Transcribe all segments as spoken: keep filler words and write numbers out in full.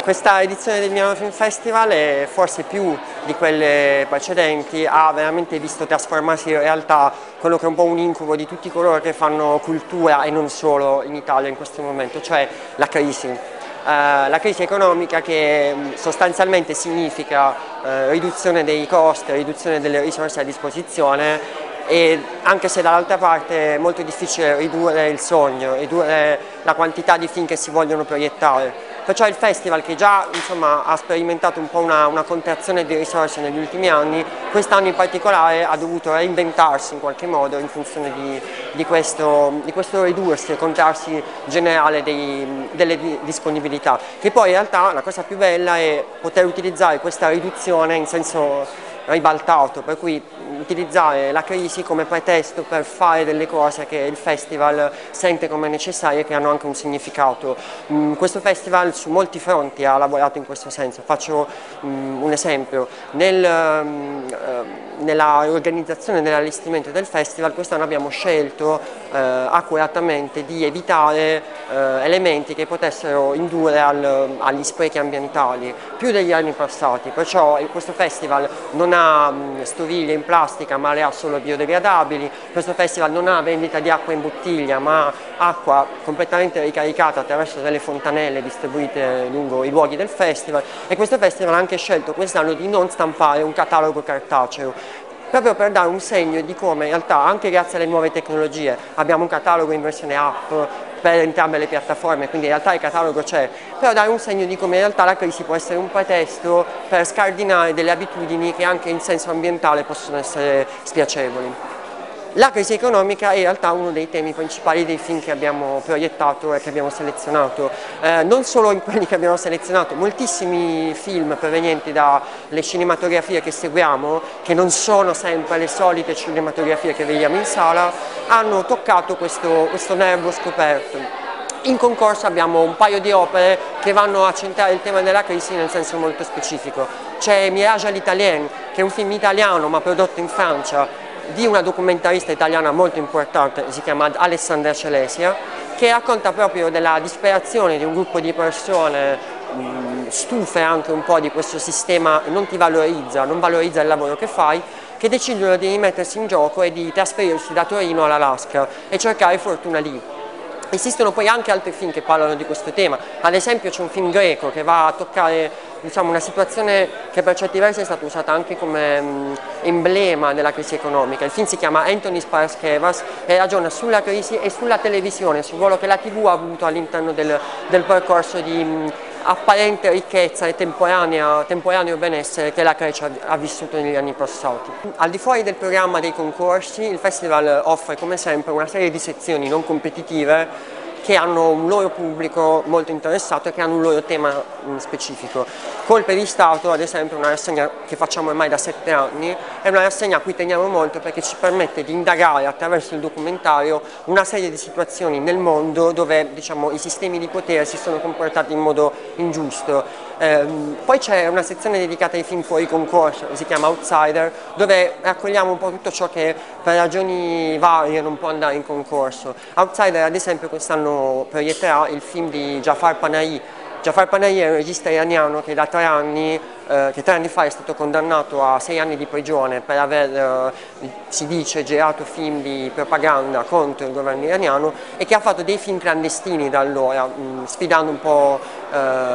questa edizione del Milano Film Festival, è forse più di quelle precedenti, ha veramente visto trasformarsi in realtà quello che è un po' un incubo di tutti coloro che fanno cultura e non solo in Italia in questo momento, cioè la crisi. Uh, la crisi economica che sostanzialmente significa uh, riduzione dei costi, riduzione delle risorse a disposizione, e anche se dall'altra parte è molto difficile ridurre il sogno, ridurre la quantità di film che si vogliono proiettare. Perciò il festival, che già insomma, ha sperimentato un po' una, una contrazione di risorse negli ultimi anni, quest'anno in particolare ha dovuto reinventarsi in qualche modo in funzione di, di, questo, di questo ridursi e contrarsi generale dei, delle disponibilità, che poi in realtà la cosa più bella è poter utilizzare questa riduzione in senso ribaltato, per cui utilizzare la crisi come pretesto per fare delle cose che il festival sente come necessarie e che hanno anche un significato. Mm, questo festival su molti fronti ha lavorato in questo senso. Faccio mm, un esempio: Nel, mm, nella organizzazione e nell'allestimento del festival quest'anno abbiamo scelto eh, accuratamente di evitare eh, elementi che potessero indurre al, agli sprechi ambientali più degli anni passati, perciò questo festival non ha mh, stoviglie in plastica ma le ha solo biodegradabili, questo festival non ha vendita di acqua in bottiglia ma acqua completamente ricaricata attraverso delle fontanelle distribuite lungo i luoghi del festival, e questo festival ha anche scelto quest'anno di non stampare un catalogo cartaceo, proprio per dare un segno di come in realtà anche grazie alle nuove tecnologie abbiamo un catalogo in versione app per entrambe le piattaforme, quindi in realtà il catalogo c'è, però dare un segno di come in realtà la crisi può essere un pretesto per scardinare delle abitudini che anche in senso ambientale possono essere spiacevoli. La crisi economica è in realtà uno dei temi principali dei film che abbiamo proiettato e che abbiamo selezionato, eh, non solo in quelli che abbiamo selezionato, moltissimi film provenienti dalle cinematografie che seguiamo, che non sono sempre le solite cinematografie che vediamo in sala, hanno toccato questo, questo nervo scoperto. In concorso abbiamo un paio di opere che vanno a centrare il tema della crisi nel senso molto specifico. C'è Mirage à l'Italienne, che è un film italiano ma prodotto in Francia, di una documentarista italiana molto importante, si chiama Alessandra Celesia, che racconta proprio della disperazione di un gruppo di persone mh, stufe anche un po' di questo sistema, non ti valorizza, non valorizza il lavoro che fai, che decidono di rimettersi in gioco e di trasferirsi da Torino all'Alaska e cercare fortuna lì. Esistono poi anche altri film che parlano di questo tema, ad esempio c'è un film greco che va a toccare, diciamo, una situazione che per certi versi è stata usata anche come mh, emblema della crisi economica. Il film si chiama Antonis Paraschevas e ragiona sulla crisi e sulla televisione, sul ruolo che la tivù ha avuto all'interno del, del percorso di mh, apparente ricchezza e temporanea, temporaneo benessere che la Grecia ha vissuto negli anni passati. Al di fuori del programma dei concorsi, il festival offre come sempre una serie di sezioni non competitive che hanno un loro pubblico molto interessato e che hanno un loro tema specifico. Colpe di Stato, ad esempio, una rassegna che facciamo ormai da sette anni, è una rassegna a cui teniamo molto perché ci permette di indagare attraverso il documentario una serie di situazioni nel mondo dove, diciamo, i sistemi di potere si sono comportati in modo ingiusto. Eh, poi c'è una sezione dedicata ai film fuori concorso, si chiama Outsider, dove raccogliamo un po' tutto ciò che per ragioni varie non può andare in concorso. Outsider, ad esempio, quest'anno proietterà il film di Jafar Panahi. Jafar Panahi è un regista iraniano che da tre anni, eh, che tre anni fa è stato condannato a sei anni di prigione per aver, eh, si dice, girato film di propaganda contro il governo iraniano e che ha fatto dei film clandestini da allora, mh, sfidando un po', eh,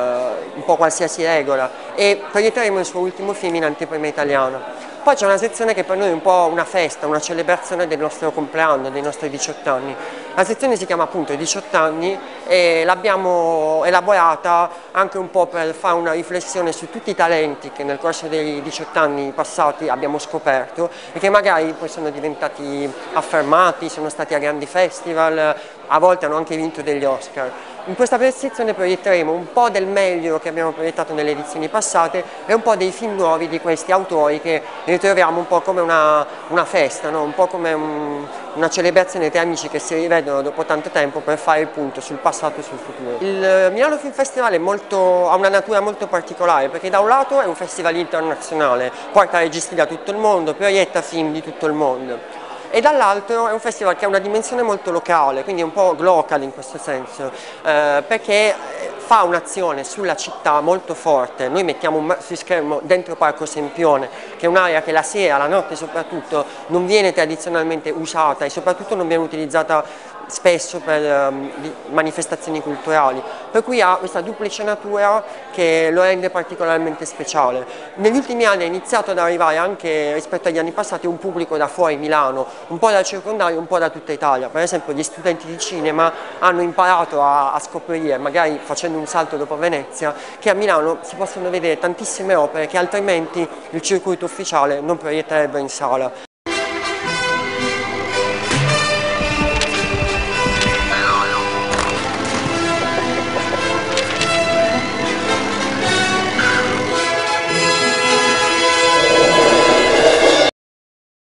un po' qualsiasi regola, e proietteremo il suo ultimo film in anteprima italiana. Poi c'è una sezione che per noi è un po' una festa, una celebrazione del nostro compleanno, dei nostri diciotto anni. La sezione si chiama appunto diciotto anni e l'abbiamo elaborata anche un po' per fare una riflessione su tutti i talenti che nel corso dei diciotto anni passati abbiamo scoperto e che magari poi sono diventati affermati, sono stati a grandi festival, a volte hanno anche vinto degli Oscar. In questa sezione proietteremo un po' del meglio che abbiamo proiettato nelle edizioni passate e un po' dei film nuovi di questi autori che ritroviamo un po' come una, una festa, no? Un po' come un, una celebrazione tra amici che si rivedono dopo tanto tempo per fare il punto sul passato e sul futuro. Il Milano Film Festival è molto, ha una natura molto particolare perché da un lato è un festival internazionale, porta registi da tutto il mondo, proietta film di tutto il mondo. E dall'altro è un festival che ha una dimensione molto locale, quindi è un po' local in questo senso, eh, perché fa un'azione sulla città molto forte. Noi mettiamo un maxi schermo dentro Parco Sempione, che è un'area che la sera, la notte soprattutto, non viene tradizionalmente usata e soprattutto non viene utilizzata spesso per um, manifestazioni culturali, per cui ha questa duplice natura che lo rende particolarmente speciale. Negli ultimi anni è iniziato ad arrivare anche rispetto agli anni passati un pubblico da fuori Milano, un po' dal circondario, un po' da tutta Italia. Per esempio gli studenti di cinema hanno imparato a, a scoprire, magari facendo un salto dopo Venezia, che a Milano si possono vedere tantissime opere che altrimenti il circuito ufficiale non proietterebbe in sala.